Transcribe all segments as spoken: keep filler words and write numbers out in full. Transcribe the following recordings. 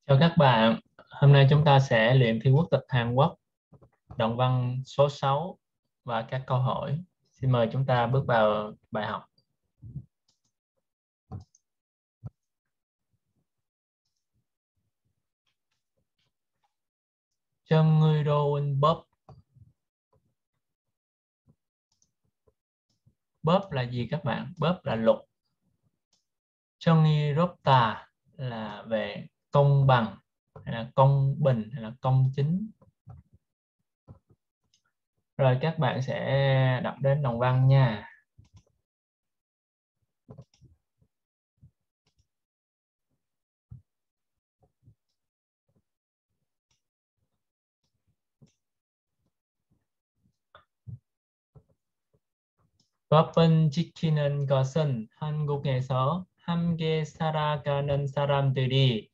Chào các bạn, hôm nay chúng ta sẽ luyện thi quốc tịch Hàn Quốc, đoạn văn số sáu và các câu hỏi. Xin mời chúng ta bước vào bài học. Chân người đô bóp. Bóp là gì các bạn? Bóp là luật. Chân người tà là về công bằng, hay là công bình, hay là công chính. Rồi các bạn sẽ đọc đến đoạn văn nha. 법은 지키는 것은 한국에서 함께 살아가는 사람들이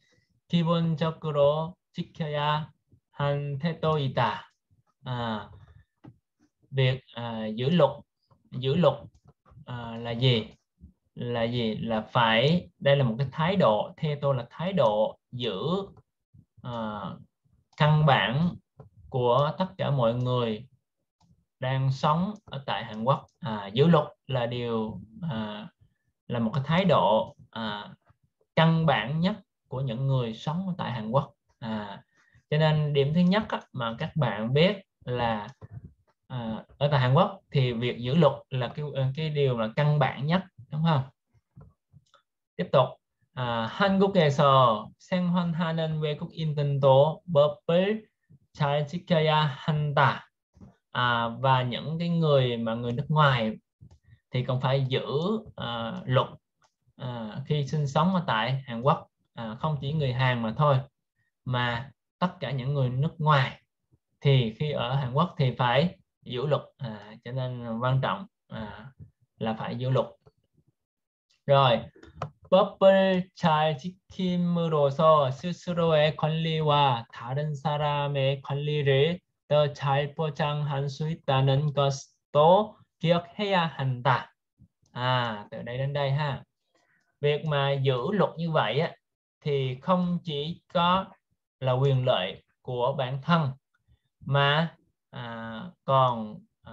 기본적으로 지켜야 한 태도이다. À, việc à, giữ luật giữ luật à, là gì? Là gì? Là phải, đây là một cái thái độ, theo tôi là thái độ giữ à, căn bản của tất cả mọi người đang sống ở tại Hàn Quốc. À, giữ luật là điều à, là một cái thái độ à, căn bản nhất của những người sống ở tại Hàn Quốc. À, cho nên điểm thứ nhất á, mà các bạn biết là à, ở tại Hàn Quốc thì việc giữ luật là cái cái điều là căn bản nhất, đúng không? tiếp tục. 아, 한국에서 생활하는 외국인들도 법을 잘 지켜야 한다. À, và những cái người mà người nước ngoài thì còn phải giữ à, luật à, khi sinh sống ở tại Hàn Quốc. À, không chỉ người Hàn mà thôi, mà tất cả những người nước ngoài thì khi ở Hàn Quốc thì phải giữ luật. À, cho nên quan trọng à, là phải giữ luật. Rồi, 법을 잘 지킴으로써 스스로의 권리와 다른 사람의 권리를 더 잘 보장할 수 있다는 것도 기억해야 한다. À, từ đây đến đây ha. Việc mà giữ luật như vậy á, thì không chỉ có là quyền lợi của bản thân mà à, còn à,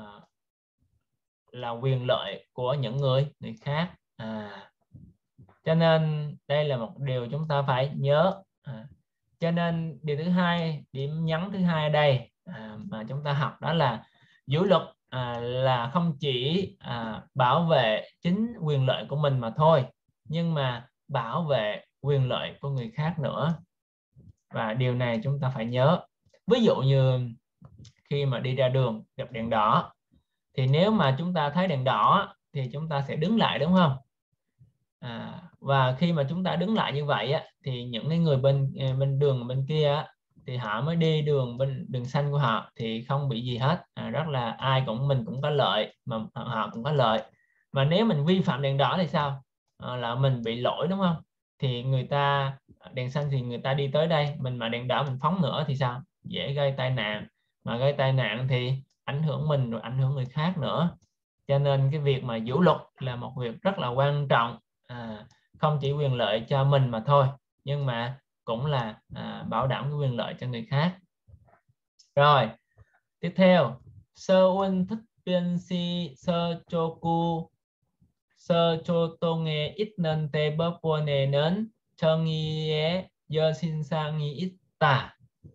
là quyền lợi của những người người khác. À, cho nên đây là một điều chúng ta phải nhớ. À, cho nên điều thứ hai, điểm nhấn thứ hai ở đây à, mà chúng ta học đó là giữ luật à, là không chỉ à, bảo vệ chính quyền lợi của mình mà thôi, nhưng mà bảo vệ quyền lợi của người khác nữa. Và điều này chúng ta phải nhớ. Ví dụ như khi mà đi ra đường gặp đèn đỏ, thì nếu mà chúng ta thấy đèn đỏ thì chúng ta sẽ đứng lại, đúng không? À, và khi mà chúng ta đứng lại như vậy á, thì những cái người bên bên đường bên kia á, thì họ mới đi đường bên đường xanh của họ thì không bị gì hết. À, rất là ai cũng mình cũng có lợi, mà họ cũng có lợi. Mà nếu mình vi phạm đèn đỏ thì sao? À, là mình bị lỗi, đúng không? Thì người ta đèn xanh thì người ta đi tới đây, mình mà đèn đỏ mình phóng nữa thì sao? Dễ gây tai nạn, mà gây tai nạn thì ảnh hưởng mình rồi ảnh hưởng người khác nữa. Cho nên cái việc mà giữ luật là một việc rất là quan trọng. À, không chỉ quyền lợi cho mình mà thôi, nhưng mà cũng là à, bảo đảm cái quyền lợi cho người khác. Rồi, tiếp theo, sơ un thích biên si sơ chô cu sơ chô tô nghe ít nên tê bơ bô nề nến chơ nghi é dơ xin sang nghi ít tà.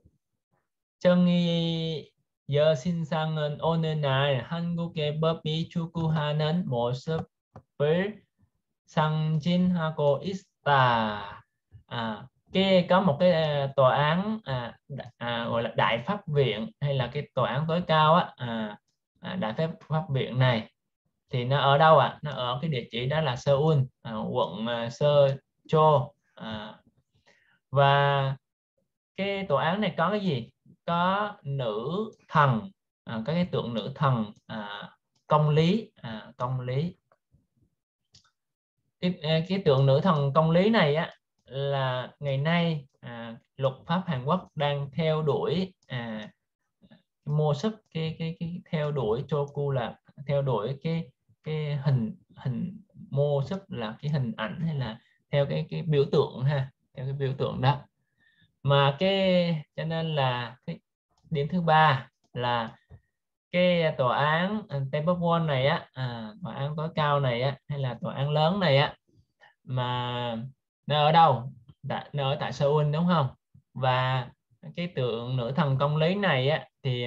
Chơ nghi dơ xin sang ngân 오늘 날 한국의 법이 추구하는 모습을 상징하고 있다. À, cái có một cái à, tòa án à, à, gọi là đại pháp viện hay là cái tòa án tối cao á, à, à, đại pháp pháp viện này thì nó ở đâu ạ? À? Nó ở cái địa chỉ đó là Seoul, à, quận à, Seocho. À, và cái tòa án này có cái gì? Có nữ thần, à, có cái tượng nữ thần à, công lý, à, công lý. Cái, cái tượng nữ thần công lý này á là ngày nay à, luật pháp Hàn Quốc đang theo đuổi à, mô sức cái cái cái theo đuổi choku là theo đuổi cái cái hình hình mô sức là cái hình ảnh hay là theo cái cái biểu tượng ha, theo cái biểu tượng đó. Mà cái cho nên là cái điểm thứ ba là cái tòa án Tepopwon này á, à, tòa án tối cao này á, hay là tòa án lớn này á, mà nó ở đâu? Đã, nó ở tại Seoul đúng không? Và cái tượng nữ thần công lý này á thì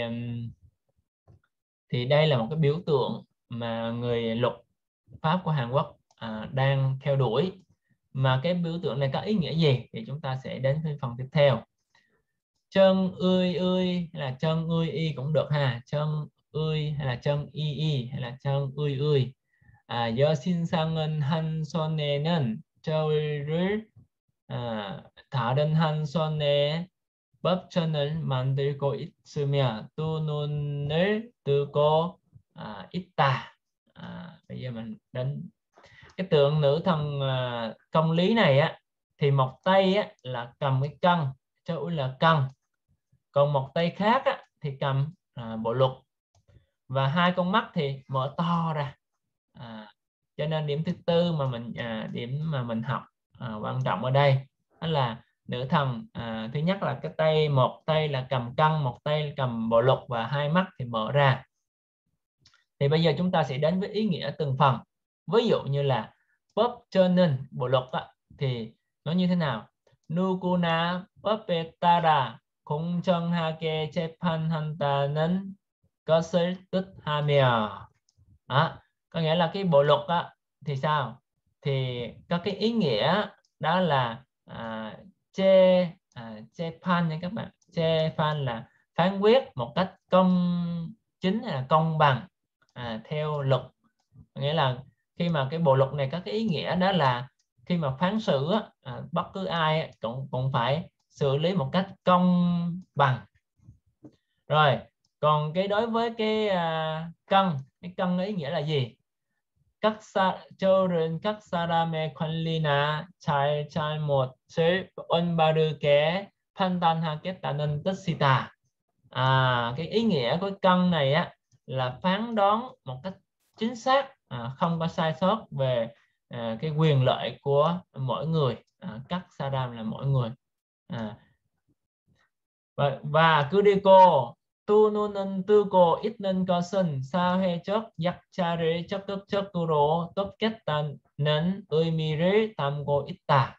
thì đây là một cái biểu tượng mà người luật pháp của Hàn Quốc à, đang theo đuổi. Mà cái biểu tượng này có ý nghĩa gì thì chúng ta sẽ đến với phần tiếp theo. Chân ươi ươi hay là chân ươi y cũng được ha, chân ươi hay là chân y y hay là chân ươi ươi. 아, 여신상은 한 손에는 저울을 아, 다른 한 손에 법전을 만들고 있으며 두 눈을 뜨고 à, 있다. À, bây giờ mình đến cái tượng nữ thần à, công lý này á, thì một tay á, là cầm cái cân, châu là cân, còn một tay khác á, thì cầm à, bộ luật, và hai con mắt thì mở to ra. À, cho nên điểm thứ tư mà mình à, điểm mà mình học à, quan trọng ở đây đó là nữ thần à, thứ nhất là cái tay, một tay là cầm cân, một tay cầm bộ luật, và hai mắt thì mở ra. Thì bây giờ chúng ta sẽ đến với ý nghĩa từng phần. Ví dụ như là bóp trơ nên bộ luật á, thì nó như thế nào? 누구나 법에 따라 공정하게 재판한다는 것을 뜻하며. Đó, có nghĩa là cái bộ luật á, thì sao? Thì có cái ý nghĩa đó là à, chê à, chê phan nha các bạn. Chê phan là phán quyết một cách công chính hay là công bằng à, theo luật. Nghĩa là khi mà cái bộ luật này có cái ý nghĩa đó là khi mà phán xử á, à, bất cứ ai á, cũng cũng phải xử lý một cách công bằng. Rồi, còn cái đối với cái à, cân, cái cân ý nghĩa là gì? các 사, 저울은 각 사람의 권리나 잘 잘못을 올바르게 판단하겠다는 뜻이다. À, cái ý nghĩa của cân này á là phán đoán một cách chính xác, à, không có sai sót về à, cái quyền lợi của mỗi người. À, các saram là mỗi người. À, và, và cứ đi cô 두 눈은 뜨고 있는 것은 사회적 약자를 적극적으로 돕겠다는 의미를 담고 있다.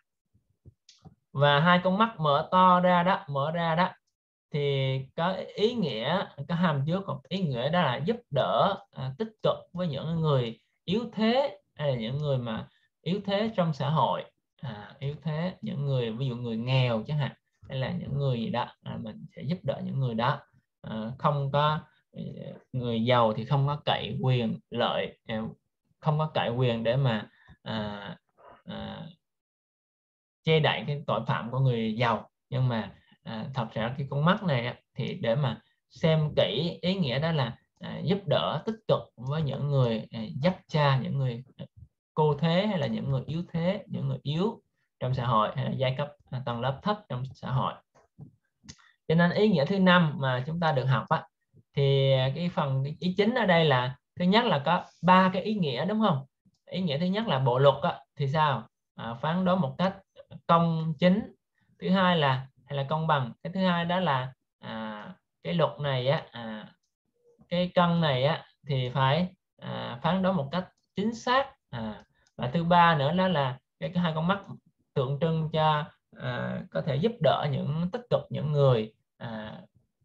Và hai con mắt mở to ra đó, mở ra đó, thì có ý nghĩa, có hàm chứa một ý nghĩa đó là giúp đỡ à, tích cực với những người yếu thế, hay là những người mà yếu thế trong xã hội, à, yếu thế, những người ví dụ người nghèo chẳng hạn, hay là những người gì đó, à, mình sẽ giúp đỡ những người đó. À, không có người giàu thì không có cậy quyền lợi, không có cậy quyền để mà à, à, che đậy cái tội phạm của người giàu. Nhưng mà à, thật ra cái con mắt này thì để mà xem kỹ ý nghĩa đó là à, giúp đỡ tích cực với những người à, dắt cha, những người cô thế, hay là những người yếu thế, những người yếu trong xã hội, hay là giai cấp à, tầng lớp thấp trong xã hội. Cho nên ý nghĩa thứ năm mà chúng ta được học á, thì cái phần ý chính ở đây là thứ nhất là có ba cái ý nghĩa đúng không? Ý nghĩa thứ nhất là bộ luật á, thì sao? À, phán đoán một cách công chính. Thứ hai là hay là công bằng. Cái thứ hai đó là à, cái luật này á, à, cái cân này á thì phải à, phán đoán một cách chính xác. À, và thứ ba nữa đó là cái, cái hai con mắt tượng trưng cho à, có thể giúp đỡ những tích cực những người à,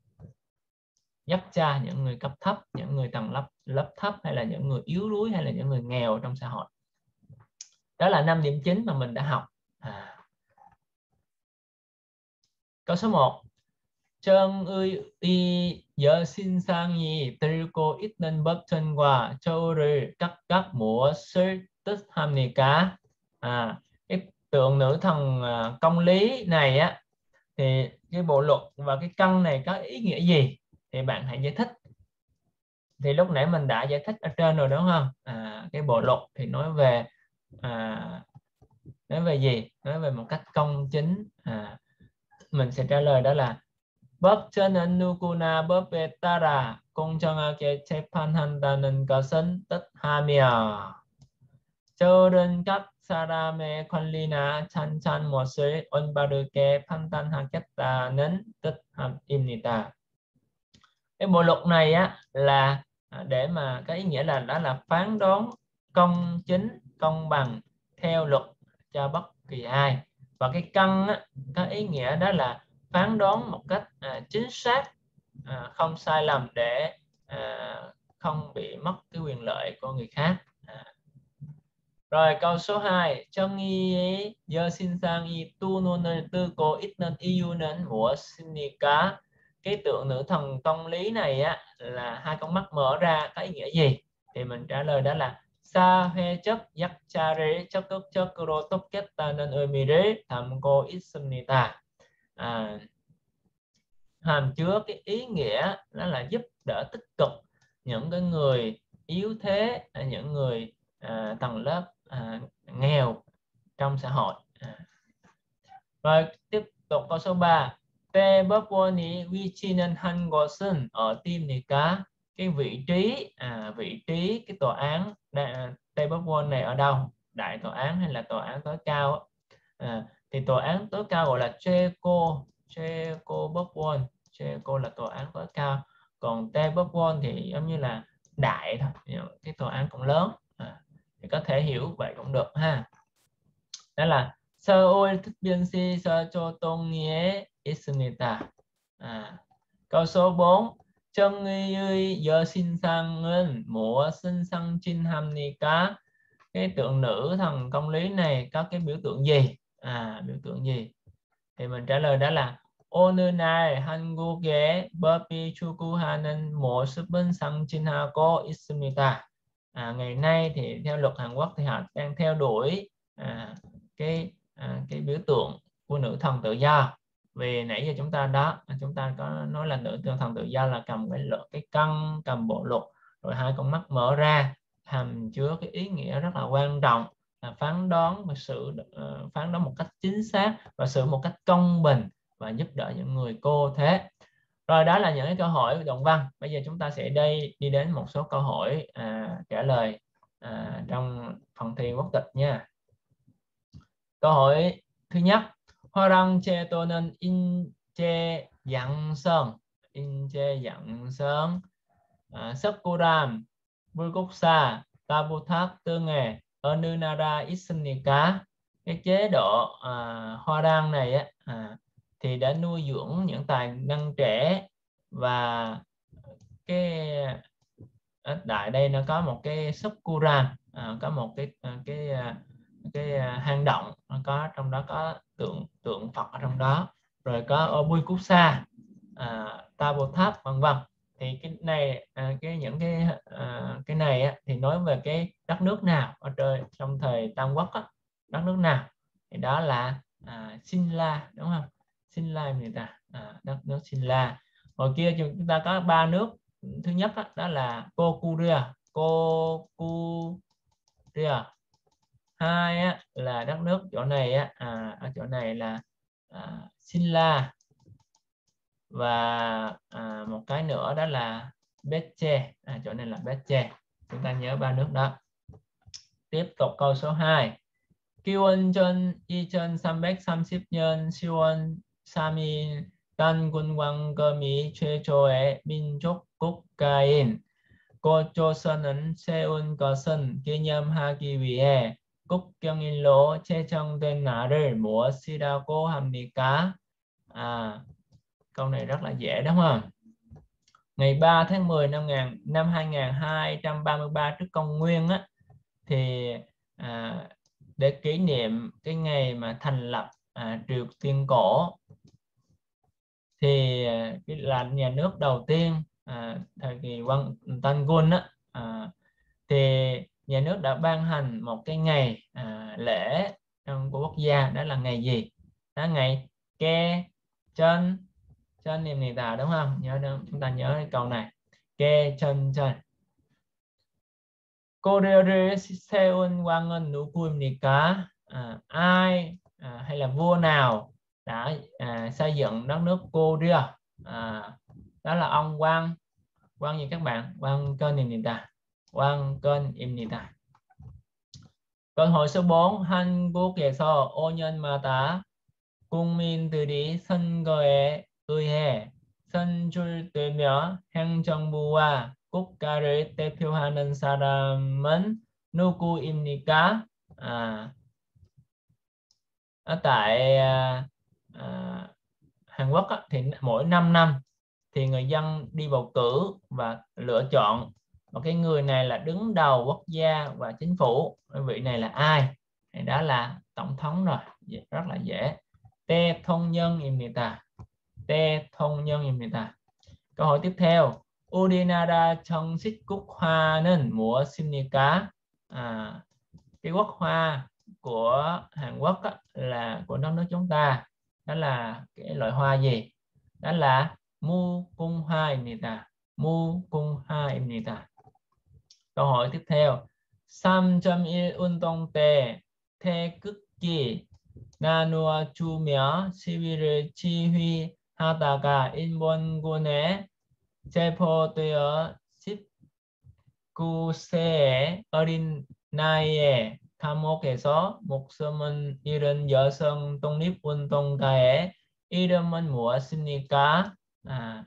dắt cha, những người cấp thấp, những người tầng lớp lớp thấp, hay là những người yếu đuối, hay là những người nghèo trong xã hội. Đó là năm điểm chính mà mình đã học. À. Câu số một. 정의 여신상이 들고 있는 버튼과 저울을 각각 무엇을 뜻합니까? À, cái tượng nữ thần à, công lý này á, thì cái bộ luật và cái cân này có ý nghĩa gì? Thì bạn hãy giải thích. Thì lúc nãy mình đã giải thích ở trên rồi đúng không? À, cái bộ luật thì nói về à, nói về gì? Nói về một cách công chính. À, mình sẽ trả lời đó là 법전은 누구나 법에 따라 공정하게 재판한다는 것은 뜻하며 저울은 각 사람의 권리나 찬찬 못을 올바르게 판단하겠다는 뜻입니다. Cái bộ luật này á là để mà cái ý nghĩa là đó là phán đoán công chính, công bằng theo luật cho bất kỳ ai. Và cái căn á, có ý nghĩa đó là phán đoán một cách à, chính xác, à, không sai lầm để à, không bị mất cái quyền lợi của người khác. À. Rồi câu số hai. 정의의 여신상이 두 눈을 뜨고 있는 이유는 무엇입니까? Cái tượng nữ thần công lý này á là hai con mắt mở ra có ý nghĩa gì? Thì mình trả lời đó là 사회적 약자를 적극적으로 돕겠다는 의미를 담고 있습니다. À, hàm chứa cái ý nghĩa đó là giúp đỡ tích cực những cái người yếu thế, những người à, tầng lớp à, nghèo trong xã hội. À. Rồi tiếp tục câu số ba. 대법원이 위치는 한 곳은 어디입니까? Cái vị trí à, vị trí cái tòa án 대법원 này ở đâu? Đại tòa án hay là tòa án tối cao? À, thì tòa án tối cao gọi là 최고, 최고법원. 최고 là tòa án tối cao. Còn 대법원 thì giống như là đại thôi, cái tòa án cũng lớn. À, thì có thể hiểu vậy cũng được ha. Đó là 서울특별시 서초동에 있습니다. À, câu số bốn. 정의의 여신상은 무엇을 상징합니까? Cái tượng nữ thần công lý này có cái biểu tượng gì? À, biểu tượng gì? Thì mình trả lời đó là 오늘 날 한국의 법이 추구하는 모습은 상징하고 있습니다. À, ngày nay thì theo luật Hàn Quốc thì họ đang theo đuổi à, cái à, cái biểu tượng của nữ thần tự do. Vì nãy giờ chúng ta đó chúng ta có nói là nữ thần tự do là cầm cái luật, cái cân, cầm bộ luật, rồi hai con mắt mở ra, hàm chứa cái ý nghĩa rất là quan trọng là phán đoán và sự uh, phán đoán một cách chính xác và sự một cách công bình và giúp đỡ những người cô thế. Rồi đó là những cái câu hỏi đoạn văn. Bây giờ chúng ta sẽ đây đi đến một số câu hỏi à, trả lời à, trong phần thi quốc tịch nha. Câu hỏi thứ nhất. 화랑제 또는 인제 양성, 인제 양성, 아, 석고람, 물국사, 따부탁 등의 어느 나라 있습니까? Cái chế độ à, hoa đăng này á, à, thì đã nuôi dưỡng những tài năng trẻ và cái ở tại đây nó có một cái Sakura, à, có một cái cái cái, cái hang động, nó có trong đó có tượng tượng Phật ở trong đó, rồi có Obuikusa, à, Tabo Tháp vân vân. Thì cái này à, cái những cái à, cái này á, thì nói về cái đất nước nào ở trời trong thời Tam Quốc á, đất nước nào thì đó là à, Sinla, đúng không? Sinla người ta à, đất nước Sinla. Hồi kia chúng ta có ba nước. Thứ nhất đó, đó là Goguryeo, Goguryeo. Hai á, là đất nước chỗ này á, à, ở chỗ này là à, Sinla. Và à, một cái nữa đó là Beche, à, chỗ này là Beche. Chúng ta nhớ ba nước đó. Tiếp tục câu số hai. 기원전 이천삼백삼십 년 시월 삼 일 단군왕검이 최초의 민족 국가인 고조선을 세운 것은 기념하기 위해 국경일로 제정된 날을 무엇이라고 합니까? À, câu này rất là dễ đúng không? Ngày ba tháng mười năm, năm hai nghìn hai trăm ba mươi ba trước công nguyên á, thì à, để kỷ niệm cái ngày mà thành lập à, Triều Tiên cổ, thì cái là nhà nước đầu tiên à, thời kỳ Quang Tangun á, à, thì nhà nước đã ban hành một cái ngày à, lễ trong của quốc gia, đó là ngày gì? Đó ngày Ke Chân Chân niệm niệm tà, đúng không? Nhớ đâu? Chúng ta nhớ cái câu này Ke Chân Chân. 고려를 세운 왕은 누구입니까? À, ai à, hay là vua nào đã à, xây dựng đất nước Goryeo? À, đó là ông Quang Quang gì các bạn? Quang Kênh Im Nita. Quang Kênh Im Nita. Câu hỏi số bốn. 한국에서 오 년마다 국민들이 선거에 의해 선출되며 행정부와 국가를 대표하는 사람은 누구입니까? À, ở tại à, à, Hàn Quốc á, thì mỗi năm năm thì người dân đi bầu cử và lựa chọn một cái người này là đứng đầu quốc gia và chính phủ. Vị này là ai? Thì đó là tổng thống rồi, rất là dễ. 대통령입니다. 대통령입니다. câu hỏi tiếp theo. 우리나라 정식 국화는 무엇입니까? À, cái quốc hoa của Hàn Quốc á, là của đất nước chúng ta, đó là cái loại hoa gì? Đó là 무궁화입니다. 무궁화입니다. câu hỏi tiếp theo. 삼 점 일 운동 때 태극기 나누어 주며 시위를 지휘하다가 일본군에 체포되어 십구 세의 어린 나이에 감옥에서 목숨을 잃은 여성 독립운동가의 이름은 무엇입니까? À,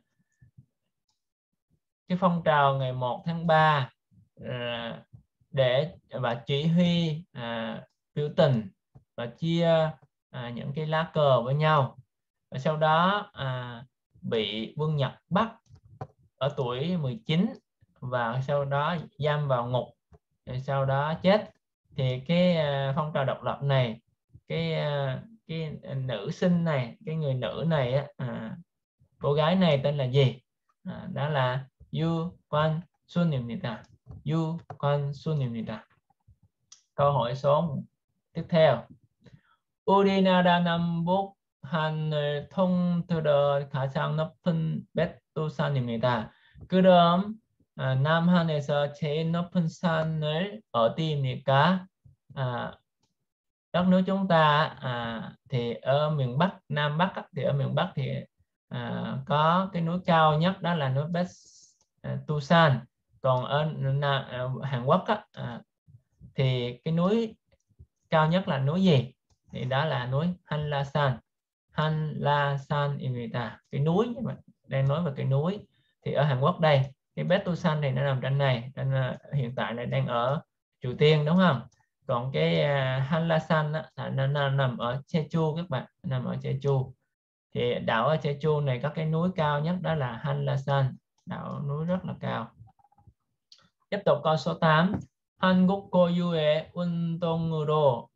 cái phong trào ngày một tháng ba à, để và chỉ huy à, biểu tình và chia à, những cái lá cờ với nhau, và sau đó à, bị quân Nhật bắt ở tuổi mười chín và sau đó giam vào ngục, rồi sau đó chết. Thì cái à, phong trào độc lập này, cái à, cái nữ sinh này, cái người nữ này á, à, cô gái này tên là gì? À, đó là 유관순입니다. 유관순입니다. câu hỏi số tiếp theo. 우리나라 남북 한을 통틀어 가장 높은 백두산입니다. 그럼 아, 남한에서 제일 높은 산을 어디입니까? À, đất nước chúng ta à, thì ở miền Bắc, Nam Bắc thì ở miền Bắc thì à, có cái núi cao nhất, đó là núi Bektusan. Còn ở à, Hàn Quốc á, à, thì cái núi cao nhất là núi gì? Thì đó là núi Hanlasan. Hanlasan입니다. Cái núi, nhưng mà đang nói về cái núi thì ở Hàn Quốc đây, cái Bektusan này nó nằm trên này, nên hiện tại này đang ở Triều Tiên đúng không? Còn cái uh, Hanlasan á, nó, nó nằm ở Jeju các bạn, nằm ở Jeju. Thì đảo ở Jeju này có cái núi cao nhất, đó là Hanlasan, đảo núi rất là cao. tiếp tục câu số tám. 한국 고유의 운동으로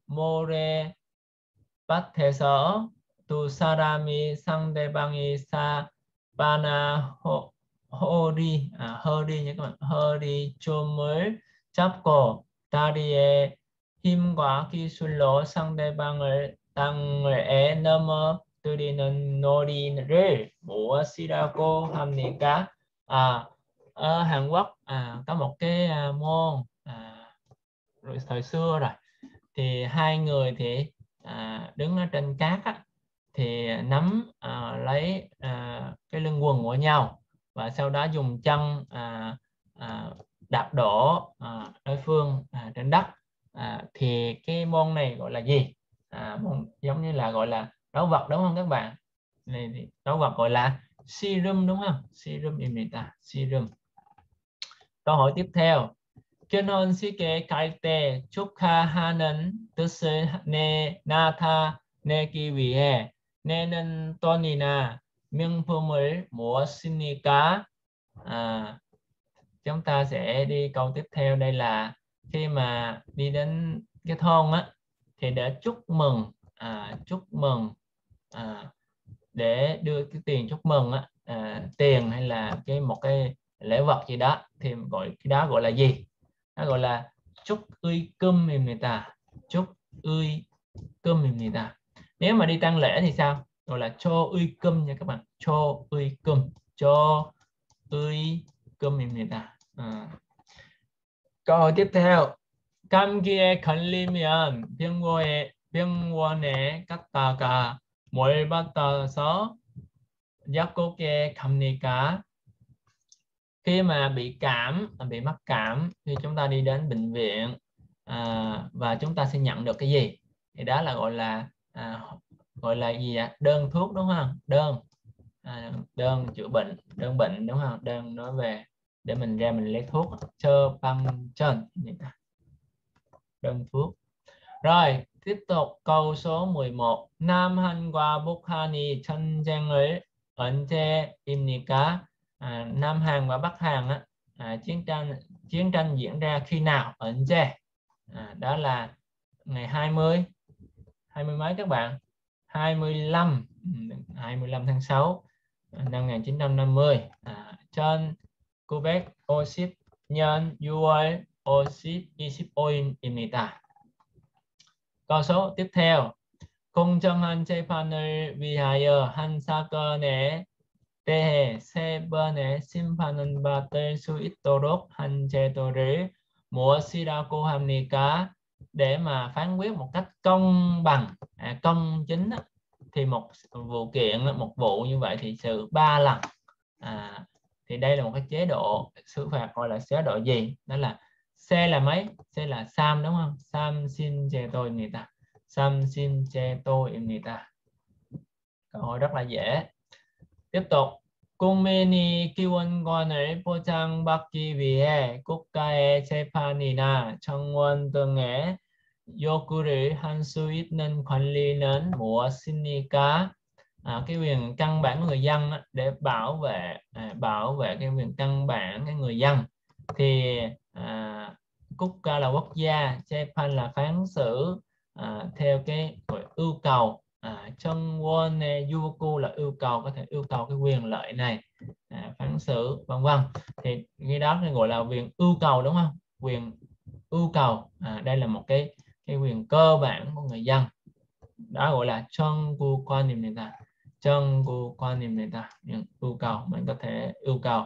모래밭에서 두 사람이 상대방이 사바나 호, 허리, à, 허리 nha các bạn, 허리 춤을 잡고 다리에 힘과 기술로 상대방을 땅에 넘어뜨리는 놀이를 무엇이라고 합니까? À, ở Hàn Quốc à, có một cái à, môn à, rồi thời xưa rồi thì hai người thì à, đứng ở trên cát á, thì nắm à, lấy à, cái lưng quần của nhau và sau đó dùng chân à, à, đạp đổ à, đối phương à, trên đất. À, thì cái môn này gọi là gì? À, môn giống như là gọi là đấu vật đúng không các bạn? Này thì đấu vật gọi là 씨름 đúng không? 씨름입니다. 씨름. câu hỏi tiếp theo. 결혼식에 갈 때 축하하는 뜻을 내, 나타내기 위해 내는 돈이나 명품을 무엇입니까? À, chúng ta sẽ đi câu tiếp theo. Đây là khi mà đi đến cái thôn á, thì để chúc mừng à, chúc mừng à, để đưa cái tiền chúc mừng á, à, tiền hay là cái một cái lễ vật gì đó thì gọi cái đó gọi là gì? Nó gọi là 축의금입니다. 축의금입니다. Nếu mà đi tang lễ thì sao? Gọi là 초의금 nha các bạn. 초의금. 초의금입니다. À. câu hỏi tiếp theo. 감기에 걸리면 병원에, 병원에 갔다가 뭘 받아서 약국에 갑니까? Khi mà bị cảm, bị mắc cảm thì chúng ta đi đến bệnh viện à, và chúng ta sẽ nhận được cái gì? Thì đó là gọi là à, gọi là gì ạ? Đơn thuốc đúng không? Đơn à, đơn chữa bệnh, đơn bệnh đúng không? Đơn nói về để mình ra mình lấy thuốc. Chơ băng chân, đơn thuốc. Rồi, tiếp tục câu số mười một. 남한과 북한이 전쟁을 언제입니까? À, Nam Hàn và Bắc Hàn á, à, chiến tranh chiến tranh diễn ra khi nào? 언제? À, đó là ngày hai mươi, hai mươi mấy các bạn? hai mươi lăm, hai mươi lăm tháng sáu năm một nghìn chín trăm năm mươi. À, trên 구백오십 년 유월 오십입니다. câu số tiếp theo. 공정한 재판을 위하여 한 사건에 대해 세 번의 심판을 받을 수 있도록 한 제도를 무엇이라고 합니까? Để mà phán quyết một cách công bằng, à, công chính thì một vụ kiện, một vụ như vậy thì xử ba lần. À, thì đây là một cái chế độ xử phạt gọi là chế độ gì? Đó là C là mấy? C là Sam đúng không? Sam xin chê tôi người ta. Sam xin chê tôi người ta. Câu hỏi rất là dễ. tiếp tục. 국민이 기본권을 보장받기 위해 국가의 재판이나 청원 등의 요구를 할 수 있는 권리는 무엇입니까? À, cái quyền căn bản của người dân để bảo vệ à, bảo vệ cái quyền căn bản cái người dân thì à, quốc gia là quốc gia, 재판 là phán xử à, theo cái yêu cầu. À, chân quân yuku là yêu cầu, có thể yêu cầu cái quyền lợi này, à, phán xử vân vân, thì cái đó thì gọi là quyền yêu cầu đúng không? Quyền yêu cầu, à, đây là một cái cái quyền cơ bản của người dân, đó gọi là chân cu quan niệm người ta, chân cu quan niệm người ta, yêu cầu, mình có thể yêu cầu.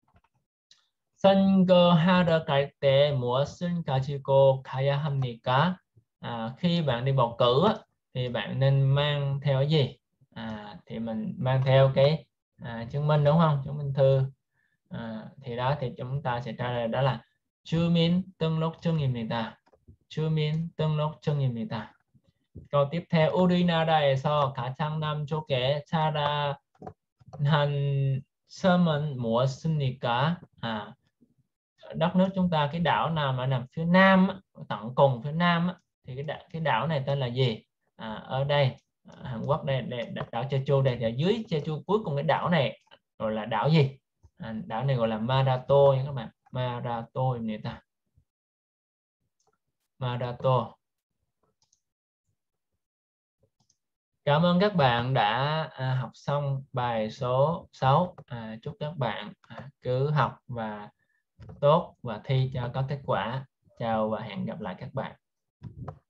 선거하러 갈 때 무엇을 가지고 가야 합니까? À, khi bạn đi bầu cử thì bạn nên mang theo cái gì? À, thì mình mang theo cái à, chứng minh đúng không? Chứng minh thư. À, thì đó thì chúng ta sẽ trả lời đó là 주민등록증입니다. 주민등록증입니다. câu tiếp theo. 우리나라에서 가장 남쪽에 자라난 섬은 무엇입니까? À, đất nước chúng ta cái đảo nào mà nằm phía nam, tận cùng phía nam thì cái đảo, cái đảo này tên là gì? À, ở đây Hàn Quốc đây, đây đảo Jeju đây, thì ở dưới Jeju cuối cùng cái đảo này gọi là đảo gì? À, đảo này gọi là Marato nha các bạn. Marato người ta. Marato. Cảm ơn các bạn đã à, học xong bài số sáu. À, chúc các bạn à, cứ học và tốt và thi cho có kết quả. Chào và hẹn gặp lại các bạn.